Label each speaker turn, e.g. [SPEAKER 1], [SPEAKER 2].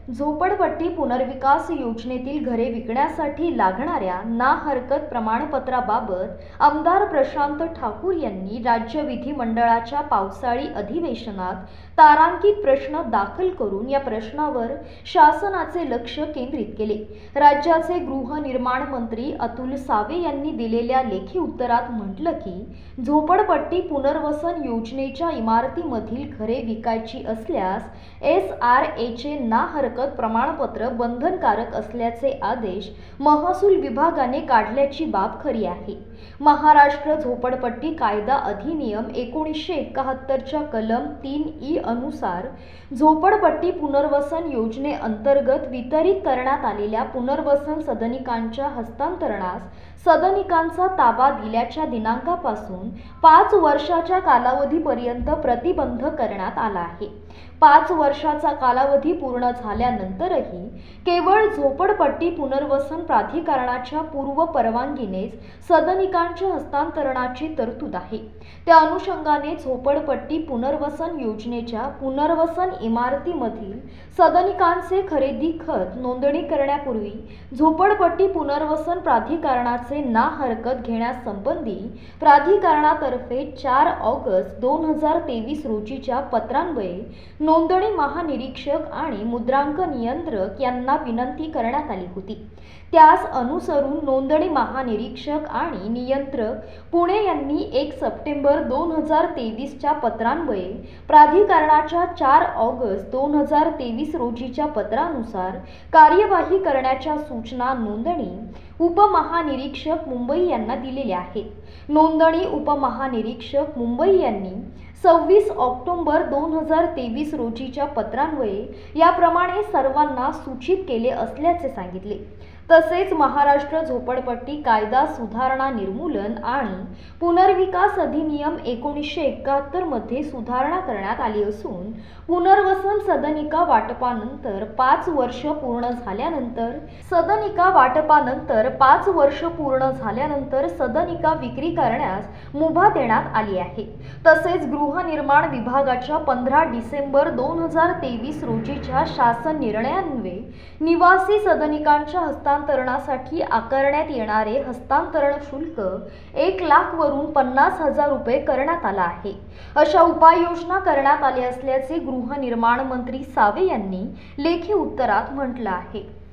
[SPEAKER 1] झोपडपट्टी पुनर्विकास योजनेतील घरे विकण्यासाठी लागणाऱ्या ना हरकत प्रमाणपत्राबाबत आमदार प्रशांत ठाकूर यांनी राज्य विधिमंडळाच्या पावसाळी अधिवेशनात तारांकित प्रश्न दाखल करून या प्रश्नावर शासनाचे लक्ष केंद्रित केले। राज्याचे गृहनिर्माण मंत्री अतुल सावे यांनी दिलेल्या लेखी उत्तरात म्हटलं की झोपडपट्टी पुनर्वसन योजनेच्या इमारतीमधील घरे विकायची असल्यास SRAचे ना हरकत प्रमाणपत्र बंधनकारक असल्याचे आदेश महसूल विभागाने काढल्याची बाब खरी आहे। महाराष्ट्र झोपडपट्टी कायदा अधिनियम 1971च्या कलम 3E अनुसार झोपडपट्टी पुनर्वसन योजनेअंतर्गत वितरित करण्यात आलेल्या पुनर्वसन सदनिकांच्या हस्तांतरणास सदनिकांचा ताबा दिल्याच्या दिनांकापासून 5 वर्षाच्या कालावधीपर्यंत प्रतिबंध करण्यात आला आहे। 5 वर्षाचा कालावधी पूर्ण झाल्यानंतरही केवळ झोपडपट्टी पुनर्वसन प्राधिकरणाच्या पूर्व परवानगीनेच सदनिकांच्या हस्तांतरणाची तरतूद आहे। त्या अनुषंगाने झोपडपट्टी पुनर्वसन योजनेच्या पुनर्वसन इमारतीमधील सदनिकांचे खरेदी खत नोंदणी करण्यापूर्वी झोपडपट्टी पुनर्वसन प्राधिकरणाचे ना हरकत घेण्यासंबंधी प्राधिकरणातर्फे 4 ऑगस्ट 2023 रोजीच्या पत्रान्वये नोंदणी महानिरीक्षक आणि मुद्रांक नियंत्रक यांना विनंती करण्यात आली होती। त्यास अनुसरून नोंदणी महानिरीक्षक आणि नियंत्रक पुणे यांनी 1 सप्टेंबर 2023च्या पत्रान्वये प्राधिकरणाच्या 4 ऑगस्ट 2023 रोजीच्या पत्रानुसार कार्यवाही करण्याच्या सूचना नोंदणी उपमहानिरीक्षक मुंबई यांना दिलेल्या आहेत। नोंदणी उपमहानिरीक्षक मुंबई यांनी 26 ऑक्टोबर 2023 रोजीच्या पत्रान्वये याप्रमाणे सर्वांना सूचित केले असल्याचे सांगितले। तसेच महाराष्ट्र झोपडपट्टी कायदा सुधारणा निर्मूलन आणि पुनर्विकास अधिनियम 1971 मध्ये सुधारणा करण्यात आली असून पुनर्वसन सदनिका वाटपानंतर 5 वर्ष पूर्ण झाल्यानंतर सदनिका विक्री करण्यास मुभा देण्यात आली आहे। तसेच गृहनिर्माण विभागाच्या 15 डिसेंबर 2023 रोजीच्या शासन निर्णयान्वये निवासी सदनिकांच्या हस्तांतरणासाठी आकारण्यात येणारे हस्तांतरण शुल्क 1 लाख वरून 50,000 रुपये करण्यात आला आहे। अशा उपाययोजना करण्यात आल्या असल्याचे गृहनिर्माण मंत्री सावे यांनी लेखी उत्तरात म्हटलं आहे।